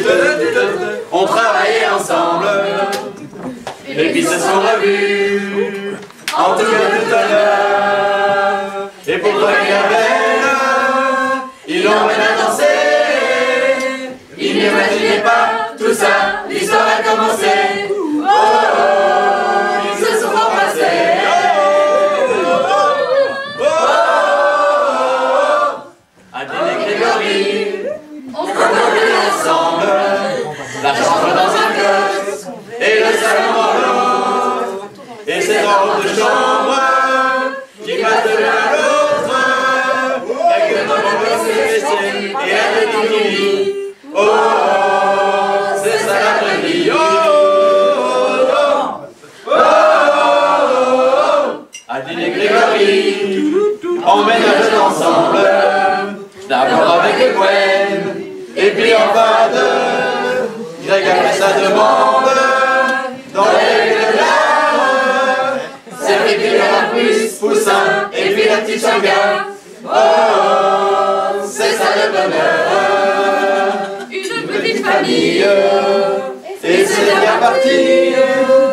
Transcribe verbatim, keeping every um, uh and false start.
ont travaillé ensemble, et puis se sont revus, en tout cas tout à l'heure. Et pour revenir à belle, ils l'ont mené à danser. Ils n'imaginaient pas tout ça, l'histoire a commencé. Oh, oh, oh, ils se sont embrassés. Oh, oh, oh, oh, oh. Adèle et Grégory ont commencé ensemble, la chambre dans un coche et le salon dans l'autre. Et c'est dans l'autre chambre qui passe de l'un à l'autre. Il y a que dans le et elle qui dit oh, c'est ça la vraie vie. Oh, oh, oh, oh, oh. Adèle et Grégory emménagent ensemble, d'abord avec Gwen, et puis en bas de Greg a fait sa demande dans les larmes. C'est vrai qu'il y aura plus Poussin et puis la petite Changa. Oh, c'est ça le bonheur. Une petite famille, et c'est bien parti.